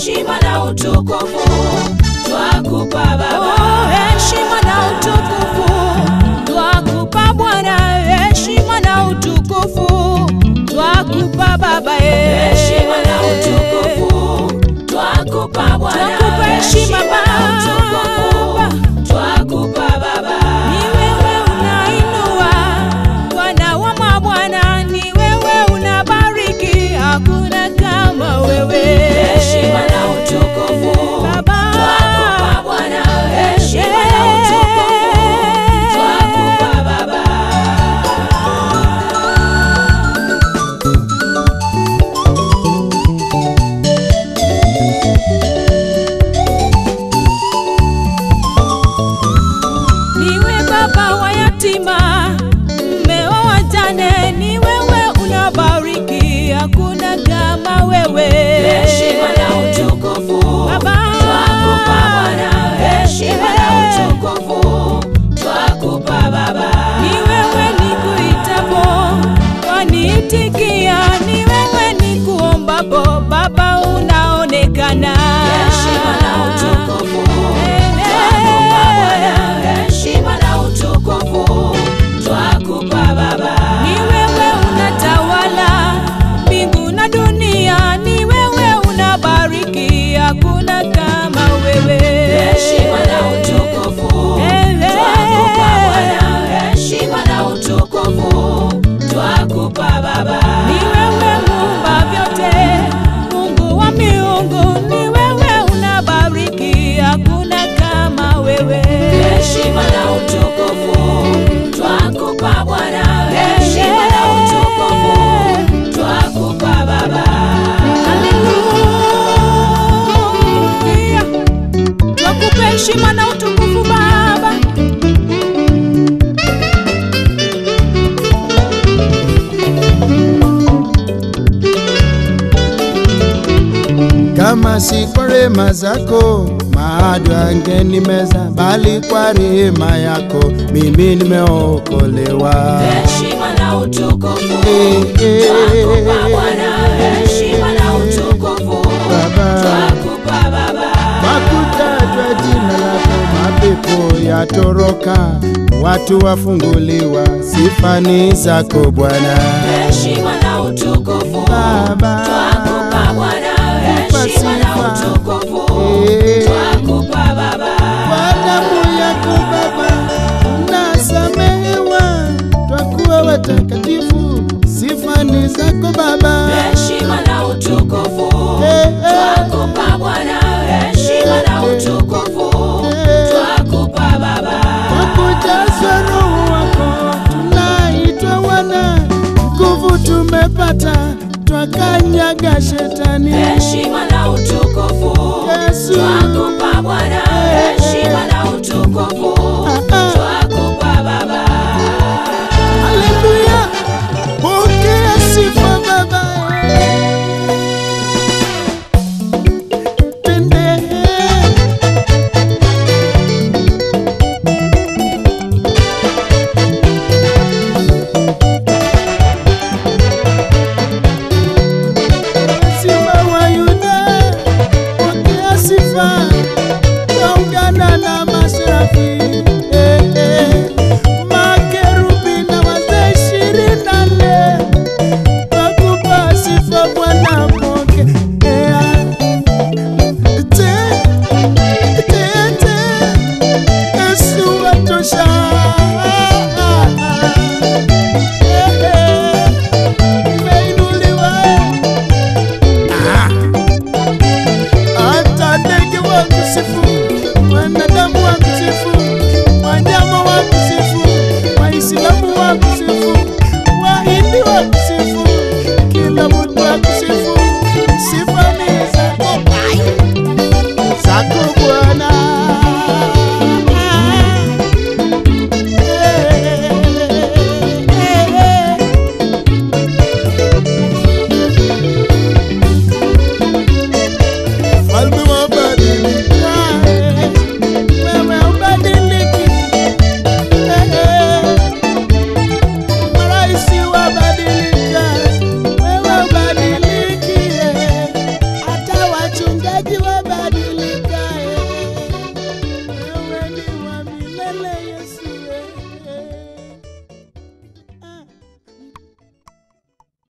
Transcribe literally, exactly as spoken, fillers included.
heshima na utukufu twakupa Baba. Oh, heshima na utukufu twakupa Bwana, heshima na utukufu twakupa Baba. Heshima na utukufu twakupa Bwana, twakupa heshima Baba, twakupa Baba. ni wewe unainua Bwana wa mabwana, ni wewe unabariki, hakuna kama wewe. Heshima na utukufu Baba, twakupa Bwana, heshima na utukufu twakupa Baba. niwe baba wa yatima, mume wa wajane, ni wewe unabariki, hakuna kama wewe. Heshima na utukufu Baba, twakupa Bwana, heshima na utukufu twakupa Baba. ni wewe nikuitapo waniitikia, ni wewe nikuombapo Baba unaonekana. Heshima na utukufu twakupa Bwana, heshima na utukufu twakupa Baba. Ni wewe unatawala mbingu na dunia, ni wewe unabariki, hakuna kama wewe. Heshima na utukufu twakupa Bwana, heshima na utukufu twakupa Baba. Ni wewe muumba vyote, Mungu wa miungu, ni wewe unabariki, hakuna kama wewe. Heshima na utukufu twakupa Bwana, heshima na utukufu twakupa Baba. Haleluya, twakupa heshima na utukufu Baba. Kama si kwa rehema zako maadui angenimeza, bali kwa rehema yako mimi nimeokolewa. Heshima na utukufu Eh, eh, twakupa Bwana, heshima na utukufu Baba, twakupa Baba. makutajwa jina lako, mapepo yatoroka, watu wafunguliwa, sifani zako Bwana. Heshima na utukufu Baba, twakupa Bwana, heshima na utukufu Eh. twakupa Baba. kwa damu yako Baba nasamehewa, twakuwa watakatifu, sifani zako Baba. Heshima na utukufu Eh, eh. twakupa Bwana, heshima na utukufu twakupa Baba. Kwa kujazwa Roho wako tunaitwa wana, nguvu tumepata, twakanyaga shetani. Heshima na utukufu Yesu, twakupa Bwana, heshima na utukufu ah, ah.